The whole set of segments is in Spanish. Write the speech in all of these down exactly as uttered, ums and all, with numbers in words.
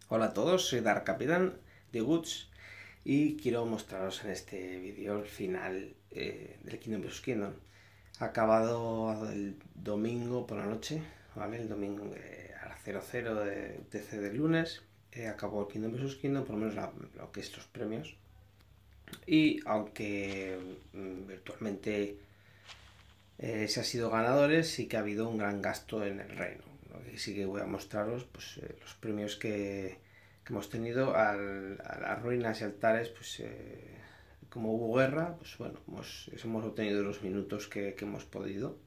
Hola a todos, soy Dark Capitán de Woods y quiero mostraros en este vídeo el final eh, del Kingdom vs Kingdom. Ha acabado el domingo por la noche, ¿vale? El domingo eh, a las cero cero de T C del lunes eh, acabó el Kingdom vs Kingdom, por lo menos la, lo que es los premios. Y aunque mm, virtualmente eh, se ha sido ganadores, sí que ha habido un gran gasto en el reino. Lo que sí que voy a mostraros pues, eh, los premios que, que hemos tenido al, a las ruinas y altares, pues eh, como hubo guerra, pues bueno, hemos, hemos obtenido los minutos que, que hemos podido.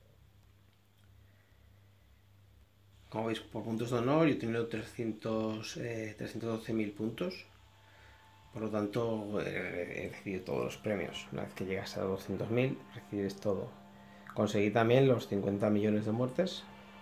Como veis, por puntos de honor, yo he tenido trescientos, eh, trescientos doce mil puntos. Por lo tanto, eh, he recibido todos los premios. Una vez que llegas a doscientos mil, recibes todo. Conseguí también los cincuenta millones de muertes.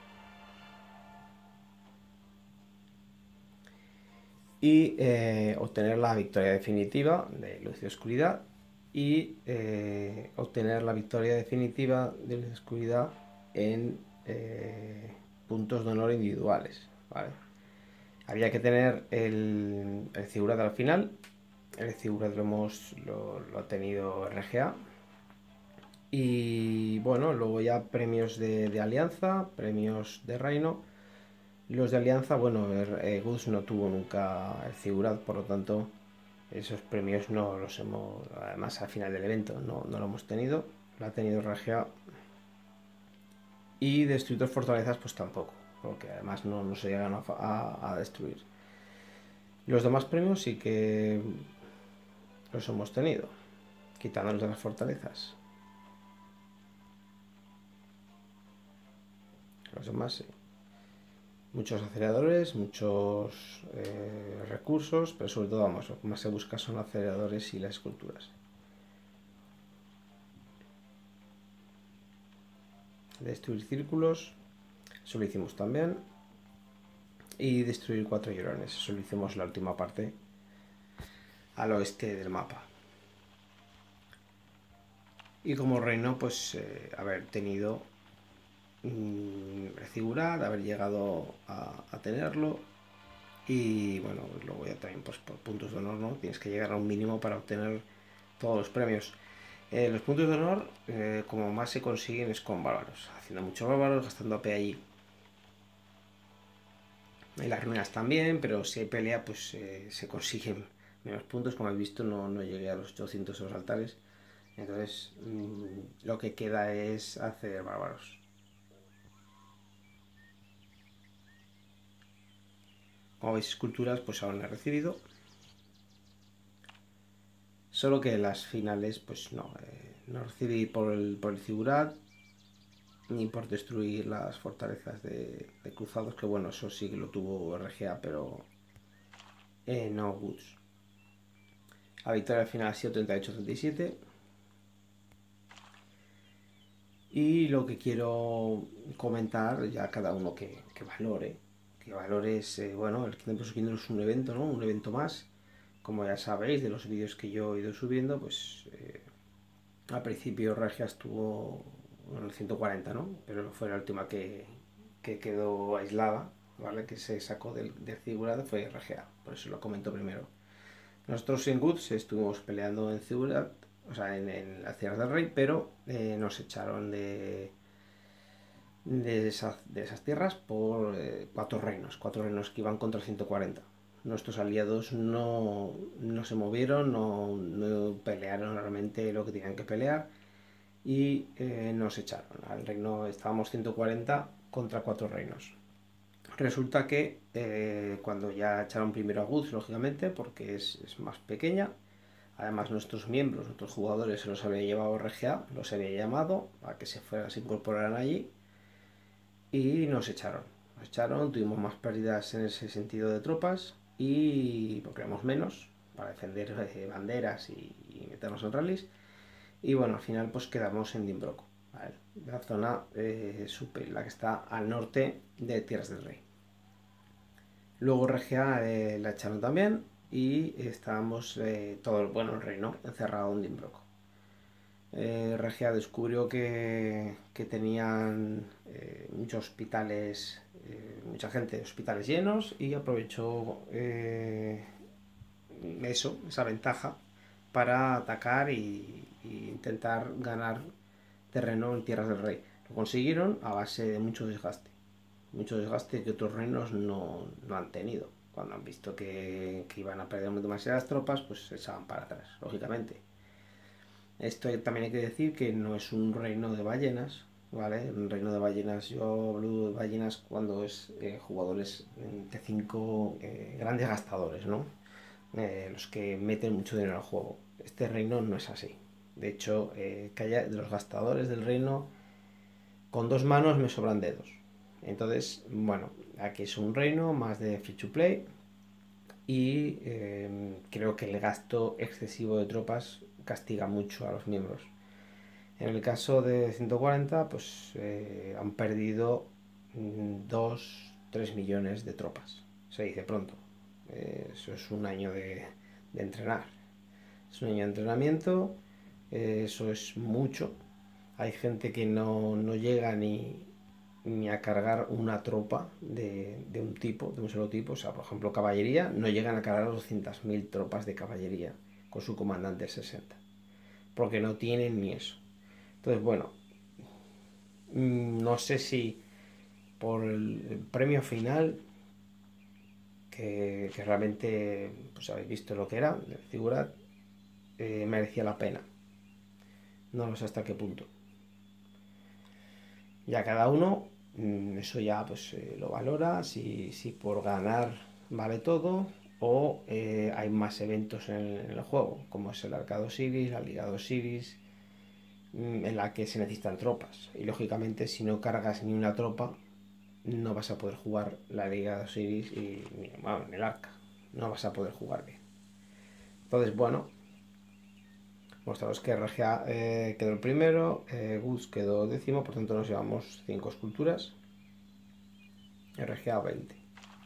Y eh, obtener la victoria definitiva de luz y oscuridad. Y eh, obtener la victoria definitiva de luz y oscuridad en eh, puntos de honor individuales, ¿vale? Había que tener el, el Ziggurat al final. El Ziggurat lo, hemos, lo, lo ha tenido R G A. Y bueno, luego ya premios de, de alianza, premios de reino. Los de alianza, bueno, eh, Gus no tuvo nunca el Ziggurat, por lo tanto esos premios no los hemos, además al final del evento no, no lo hemos tenido, lo ha tenido R G A. Y destruidos fortalezas pues tampoco, porque además no, no se llegan a, a, a destruir. Los demás premios sí que los hemos tenido, quitándolos de las fortalezas. Los demás sí. Muchos aceleradores, muchos eh, recursos, pero sobre todo, vamos, lo que más se busca son aceleradores y las esculturas. Destruir círculos, eso lo hicimos también. Y destruir cuatro llorones, eso lo hicimos la última parte al oeste del mapa. Y como reino, pues eh, haber tenido mmm, Ziggurat, haber llegado a, a tenerlo. Y bueno, luego ya también pues por puntos de honor, ¿no? Tienes que llegar a un mínimo para obtener todos los premios. Eh, los puntos de honor, eh, como más se consiguen es con bárbaros, haciendo muchos bárbaros, gastando A P allí. En las ruinas también, pero si hay pelea, pues eh, se consiguen menos puntos. Como habéis visto, no, no llegué a los ochocientos en los altares. Entonces, mmm, lo que queda es hacer bárbaros. Como veis, esculturas, pues aún no he recibido. Solo que las finales, pues no, eh, no recibí por el, por el Ziggurat ni por destruir las fortalezas de, de cruzados, que bueno, eso sí que lo tuvo R G A, pero eh, no Woods. La victoria al final ha sido treinta y ocho a treinta y siete. Y lo que quiero comentar, ya cada uno que, que valore, que valore es, eh, bueno, el Kingdom vs Kingdom es un evento, ¿no? Un evento más. Como ya sabéis de los vídeos que yo he ido subiendo, pues eh, al principio Regia estuvo en el ciento cuarenta, ¿no? Pero fue la última que, que quedó aislada, ¿vale? Que se sacó del, del Ziggurat fue R G A, por eso lo comento primero. Nosotros en Goods estuvimos peleando en Ziggurat, o sea, en, en la Tierra del Rey, pero eh, nos echaron de, de, esa, de esas tierras por eh, cuatro reinos, cuatro reinos que iban contra ciento cuarenta. Nuestros aliados no, no se movieron, no, no pelearon realmente lo que tenían que pelear y eh, nos echaron. Al reino estábamos ciento cuarenta contra cuatro reinos. Resulta que eh, cuando ya echaron primero a Goods, lógicamente, porque es, es más pequeña, además nuestros miembros, nuestros jugadores se los había llevado R G A, los había llamado a que se fueran, se incorporaran allí y nos echaron. Nos echaron, tuvimos más pérdidas en ese sentido de tropas y porque éramos menos para defender eh, banderas y, y meternos en rallies. Y bueno, al final pues quedamos en Dimbroco, ¿vale? La zona eh, super, la que está al norte de Tierras del Rey. Luego R G A eh, la echaron también y estábamos eh, todo, bueno, el reino encerrado en Dimbroco. eh, Regia descubrió que, que tenían eh, muchos hospitales, eh, mucha gente, hospitales llenos, y aprovechó eh, eso, esa ventaja, para atacar y, y intentar ganar terreno en Tierras del Rey. Lo consiguieron a base de mucho desgaste. Mucho desgaste que otros reinos no, no han tenido. Cuando han visto que, que iban a perder demasiadas tropas, pues se echaban para atrás, lógicamente. Esto también hay que decir que no es un reino de ballenas, ¿vale? Un reino de ballenas, yo hablo de ballenas cuando es eh, jugadores de cinco eh, grandes gastadores, ¿no? Eh, los que meten mucho dinero al juego. Este reino no es así. De hecho, eh, de los gastadores del reino, con dos manos me sobran dedos. Entonces, bueno, aquí es un reino más de free to play y eh, creo que el gasto excesivo de tropas castiga mucho a los miembros. En el caso de ciento cuarenta, pues eh, han perdido dos tres millones de tropas. Se dice pronto. Eh, eso es un año de, de entrenar. Es un año de entrenamiento. Eh, eso es mucho. Hay gente que no, no llega ni, ni a cargar una tropa de, de un tipo, de un solo tipo. O sea, por ejemplo, caballería, no llegan a cargar doscientas mil tropas de caballería con su comandante sesenta. Porque no tienen ni eso. Entonces, bueno, no sé si por el premio final, que, que realmente pues habéis visto lo que era, de figurar, eh, merecía la pena. No lo sé hasta qué punto. Ya cada uno, eso ya pues eh, lo valora, si, si por ganar vale todo o eh, hay más eventos en el, en el juego, como es el Arcade Osiris, la Liga de Osiris, en la que se necesitan tropas. Y lógicamente si no cargas ni una tropa, no vas a poder jugar la Liga de Osiris y bueno, en el Arca. No vas a poder jugar bien. Entonces, bueno, mostraros que Regia eh, quedó el primero, eh, Guts quedó décimo, por tanto nos llevamos cinco esculturas. Y Regia veinte.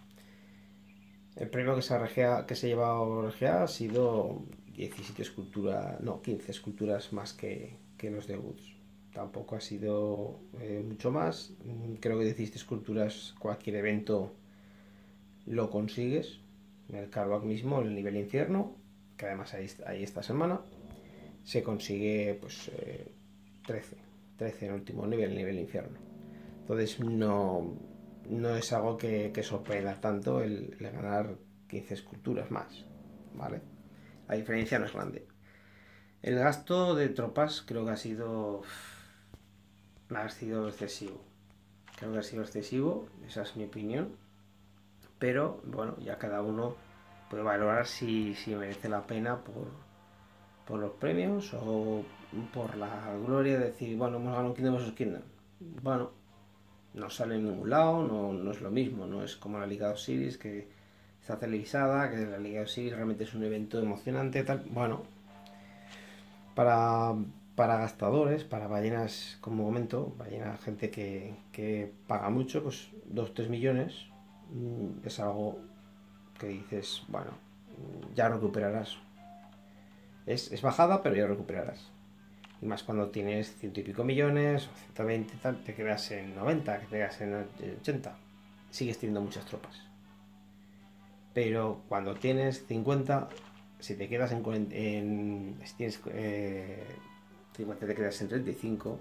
El premio que se ha, Regia, que se ha llevado Regia ha sido diecisiete esculturas, no, quince esculturas más que, que los de Guts. Tampoco ha sido eh, mucho más. Creo que diecisiete esculturas, cualquier evento lo consigues. En el Carbac mismo, el nivel infierno, que además hay, hay esta semana, se consigue pues eh, trece. trece en el último nivel, el nivel infierno. Entonces no, no es algo que, que sorprenda tanto el, el ganar quince esculturas más, ¿vale? La diferencia no es grande. El gasto de tropas creo que ha sido ha sido excesivo. Creo que ha sido excesivo, esa es mi opinión. Pero bueno, ya cada uno puede valorar si, si merece la pena por, por los premios o por la gloria de decir, bueno, hemos ganado un Kingdom versus. Kingdom. Bueno, no sale en ningún lado, no, no es lo mismo, no es como la Liga de Osiris que está televisada, que la Liga de Osiris realmente es un evento emocionante, tal. Bueno, para, para gastadores, para ballenas, como momento, ballena, gente que, que paga mucho, pues dos tres millones es algo que dices, bueno, ya recuperarás. Es, es bajada, pero ya recuperarás. Y más cuando tienes ciento y pico millones, o ciento veinte, tal, te quedas en noventa, que te quedas en ochenta. Sigues teniendo muchas tropas. Pero cuando tienes cincuenta, si te quedas en, en si tienes eh, cincuenta, te quedas en treinta y cinco,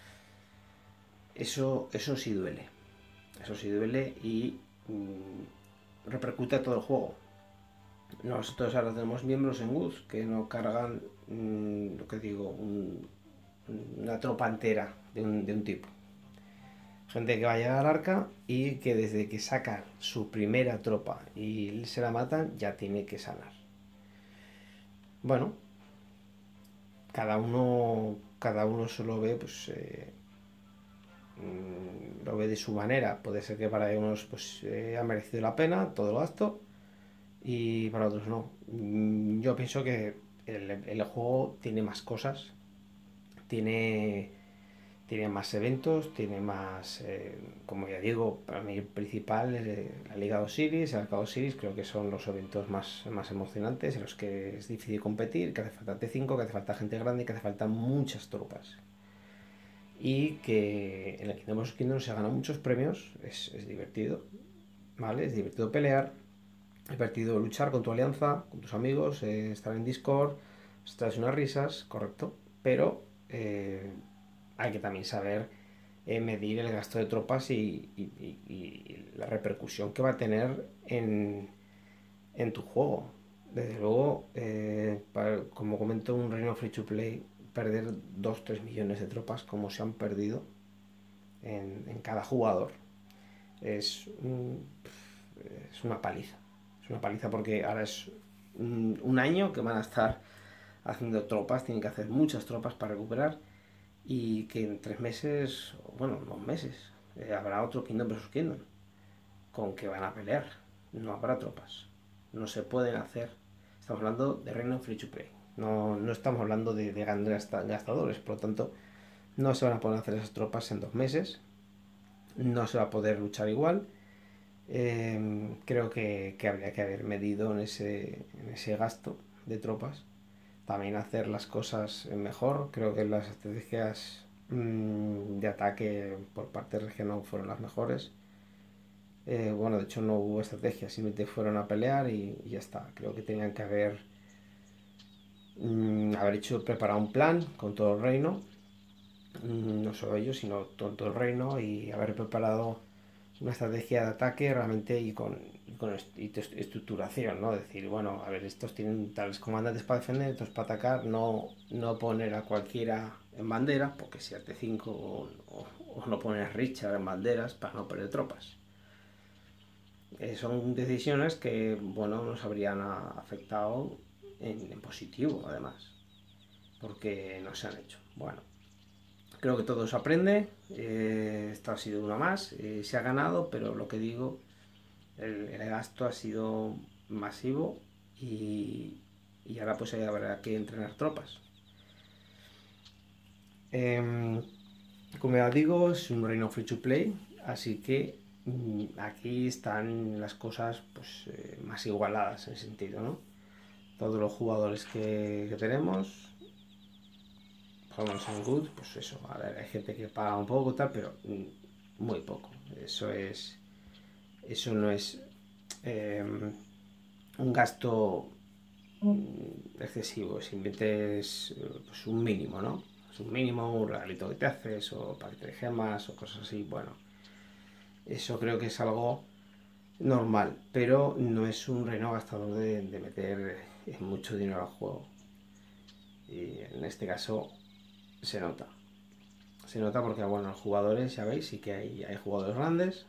eso, eso sí duele. Eso sí duele y mmm, repercute a todo el juego. Nosotros ahora tenemos miembros en Guts que no cargan, mmm, lo que digo, un, una tropa entera de un, de un tipo. Gente que va a llegar al arca y que desde que sacan su primera tropa y se la matan, ya tiene que sanar. Bueno, cada uno, cada uno se lo ve, pues eh, lo ve de su manera. Puede ser que para unos pues eh, ha merecido la pena todo el gasto y para otros no. Yo pienso que el, el juego tiene más cosas, tiene tiene más eventos, tiene más, eh, como ya digo, para mí el principal es eh, la Liga de Osiris, el Arcade Osiris, creo que son los eventos más, más emocionantes, en los que es difícil competir, que hace falta T cinco, que hace falta gente grande, que hace falta muchas tropas. Y que en el Kingdom of Kingdom se ganan muchos premios, es, es divertido, ¿vale? Es divertido pelear, es divertido luchar con tu alianza, con tus amigos, eh, estar en Discord, traes unas risas, correcto, pero eh, hay que también saber eh, medir el gasto de tropas y, y, y, y, la repercusión que va a tener en, en tu juego. Desde luego, eh, para, como comento, un reino free to play, perder dos tres millones de tropas como se han perdido en, en cada jugador es, un, es una paliza. Es una paliza porque ahora es un, un año que van a estar haciendo tropas, tienen que hacer muchas tropas para recuperar y que en tres meses, bueno, dos meses, eh, habrá otro Kingdom versus. Kingdom con que van a pelear, no habrá tropas, no se pueden hacer, estamos hablando de reino free to play, no, no estamos hablando de, de grandes gastadores, por lo tanto no se van a poder hacer esas tropas en dos meses, no se va a poder luchar igual. Eh, creo que, que habría que haber medido en ese, en ese gasto de tropas, también hacer las cosas mejor. Creo que las estrategias mmm, de ataque por parte de Regional fueron las mejores. Eh, bueno, de hecho no hubo estrategia, simplemente fueron a pelear y, y ya está. Creo que tenían que haber, mmm, haber hecho, preparado un plan con todo el reino, mmm, no solo ellos, sino todo, todo el reino, y haber preparado una estrategia de ataque realmente y con, y con estructuración, ¿no? Decir, bueno, a ver, estos tienen tales comandantes para defender, estos para atacar, no, no poner a cualquiera en banderas, porque si T cinco o, o, o no poner a Richard en banderas para no perder tropas. Eh, son decisiones que, bueno, nos habrían afectado en, en positivo, además, porque no se han hecho. Bueno, creo que todo se aprende, eh, esta ha sido una más, eh, se ha ganado, pero lo que digo, el, el gasto ha sido masivo y, y ahora pues habrá que entrenar tropas. Eh, como ya digo, es un reino free to play, así que mm, aquí están las cosas pues eh, más igualadas en ese sentido, ¿no? Todos los jugadores que, que tenemos, por lo menos en Good, pues eso, a ver, hay gente que paga un poco tal, pero mm, muy poco. Eso es, eso no es eh, un gasto mm, excesivo, simplemente es pues, un mínimo, ¿no? Es un mínimo, un regalito que te haces, o paquete de gemas, o cosas así, bueno. Eso creo que es algo normal, pero no es un reino gastador de, de meter mucho dinero al juego. Y en este caso se nota. Se nota porque, bueno, los jugadores, ya veis, sí que hay, hay jugadores grandes,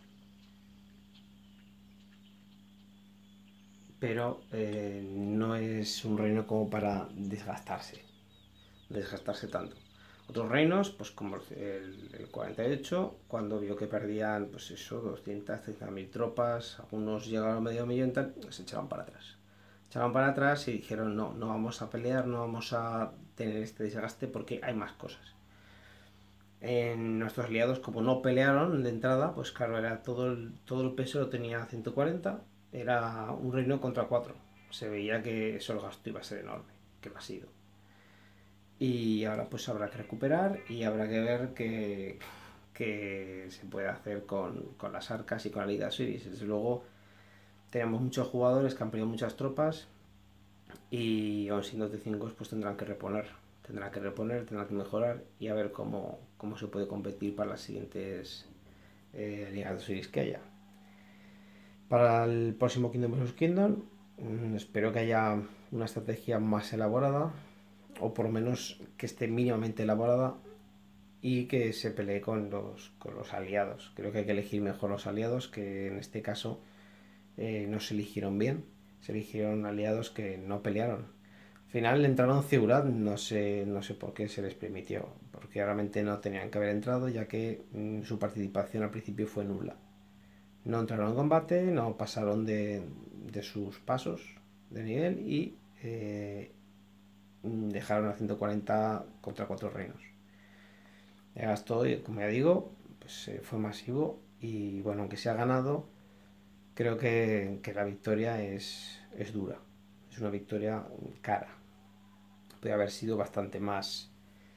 pero eh, no es un reino como para desgastarse, desgastarse tanto. Otros reinos, pues como el, el cuarenta y ocho, cuando vio que perdían, pues eso, doscientas, treinta mil tropas, algunos llegaron a medio millón, tal, se echaron para atrás. Echaron para atrás y dijeron, no, no vamos a pelear, no vamos a tener este desgaste porque hay más cosas. En nuestros aliados, como no pelearon de entrada, pues claro, era todo el, todo el peso lo tenía ciento cuarenta, era un reino contra cuatro. Se veía que eso el gasto iba a ser enorme, que lo ha sido. Y ahora pues habrá que recuperar y habrá que ver qué, qué se puede hacer con, con las arcas y con la Liga Series. Desde luego tenemos muchos jugadores que han perdido muchas tropas y aún siendo T cinco pues tendrán que reponer. Tendrán que reponer, tendrán que mejorar y a ver cómo, cómo se puede competir para las siguientes eh, Ligas de Series que haya. Para el próximo Kingdom versus. Kingdom mmm, espero que haya una estrategia más elaborada, o por lo menos que esté mínimamente elaborada, y que se pelee con los, con los aliados. Creo que hay que elegir mejor los aliados, que en este caso eh, no se eligieron bien. Se eligieron aliados que no pelearon. Al final entraron Ciudad, no sé, no sé por qué se les permitió, porque realmente no tenían que haber entrado, ya que mmm, su participación al principio fue nula. No entraron en combate, no pasaron de, de sus pasos de nivel y eh, dejaron a ciento cuarenta contra cuatro reinos. El gasto, como ya digo, pues eh, fue masivo y bueno, aunque se ha ganado, creo que, que la victoria es, es dura. Es una victoria cara. Puede haber sido bastante más,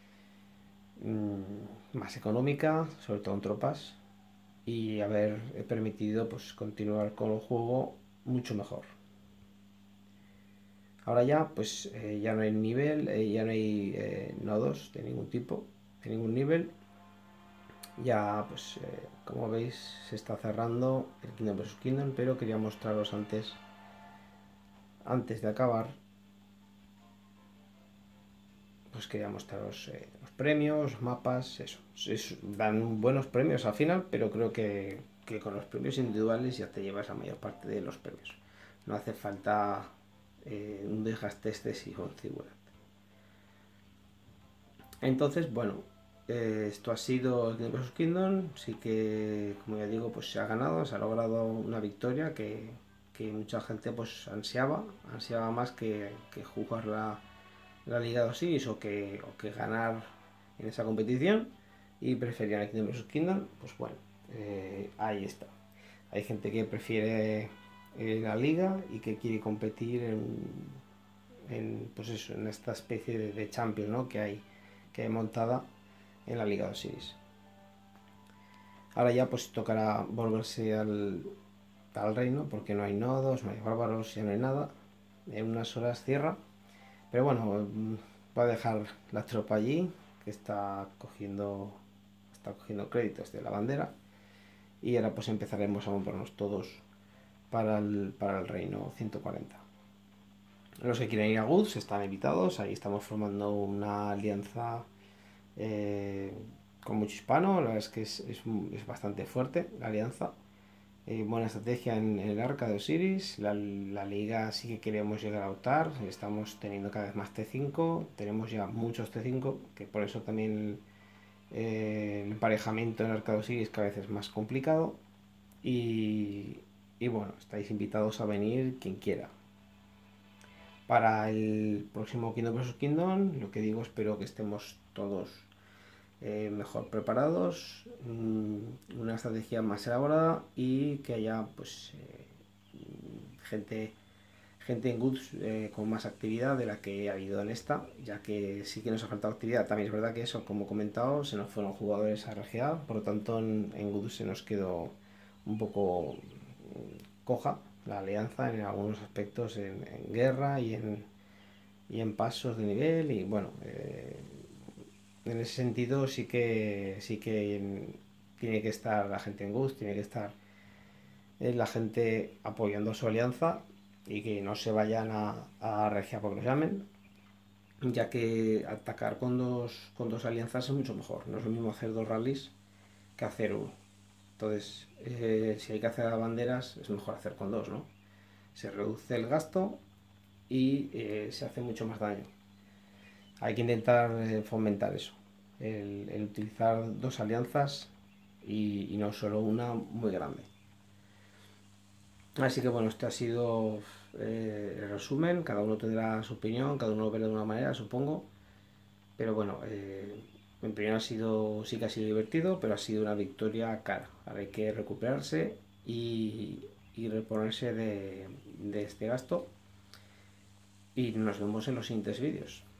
mm, más económica, sobre todo en tropas, y haber permitido pues continuar con el juego mucho mejor. Ahora ya pues eh, ya no hay nivel, eh, ya no hay eh, nodos de ningún tipo, de ningún nivel. Ya pues eh, como veis se está cerrando el Kingdom versus. Kingdom, pero quería mostraros antes, antes de acabar, pues quería mostraros eh, los premios, mapas, eso. Es- dan buenos premios al final, pero creo que, que con los premios individuales ya te llevas la mayor parte de los premios. No hace falta eh, un desgaste excesivo en Figurat. Entonces, bueno, eh, esto ha sido el Kingdom versus. Kingdom. Sí que, como ya digo, pues se ha ganado, se ha logrado una victoria que, que mucha gente pues ansiaba, ansiaba más que, que jugar la, la Liga de Osiris o que, o que ganar en esa competición y preferían el Kingdom versus. Kingdom. Pues bueno, eh, ahí está. Hay gente que prefiere eh, la liga y que quiere competir en, en, pues eso, en esta especie de, de Champions, ¿no? que hay que hay montada en la Liga de Osiris. Ahora ya pues tocará volverse al, al reino porque no hay nodos, no hay bárbaros, ya no hay nada. En unas horas cierra. Pero bueno, va a dejar la tropa allí, que está cogiendo, está cogiendo créditos de la bandera. Y ahora pues empezaremos a movernos todos para el, para el reino ciento cuarenta. Los que quieren ir a Guds están invitados, ahí estamos formando una alianza eh, con mucho hispano, la verdad es que es, es, es bastante fuerte la alianza. Eh, buena estrategia en, en el arca de Osiris, la, la liga sí que queremos llegar a optar, estamos teniendo cada vez más T cinco, tenemos ya muchos T cinco, que por eso también eh, el emparejamiento en el arca de Osiris cada vez es más complicado. Y, y bueno, estáis invitados a venir quien quiera. Para el próximo Kingdom versus. Kingdom, lo que digo, espero que estemos todos eh, mejor preparados, mmm, una estrategia más elaborada y que haya pues eh, gente gente en Goods eh, con más actividad de la que ha habido en esta, ya que sí que nos ha faltado actividad. También es verdad que eso, como he comentado, se nos fueron jugadores a R G A, por lo tanto en, en Goods se nos quedó un poco coja la alianza en algunos aspectos, en, en guerra y en, y en pasos de nivel y bueno, eh, en ese sentido sí que sí que en, tiene que estar la gente en Gus, tiene que estar eh, la gente apoyando su alianza y que no se vayan a, a Regia porque los llamen, ya que atacar con dos, con dos alianzas es mucho mejor. No es lo mismo hacer dos rallies que hacer uno. Entonces, eh, si hay que hacer banderas, es mejor hacer con dos, ¿no? Se reduce el gasto y eh, se hace mucho más daño. Hay que intentar eh, fomentar eso, el, el utilizar dos alianzas y, y no solo una muy grande. Así que bueno, este ha sido eh, el resumen, cada uno tendrá su opinión, cada uno lo verá de una manera, supongo, pero bueno, eh, mi opinión ha sido, sí que ha sido divertido, pero ha sido una victoria cara. Ahora hay que recuperarse y, y reponerse de, de este gasto y nos vemos en los siguientes vídeos.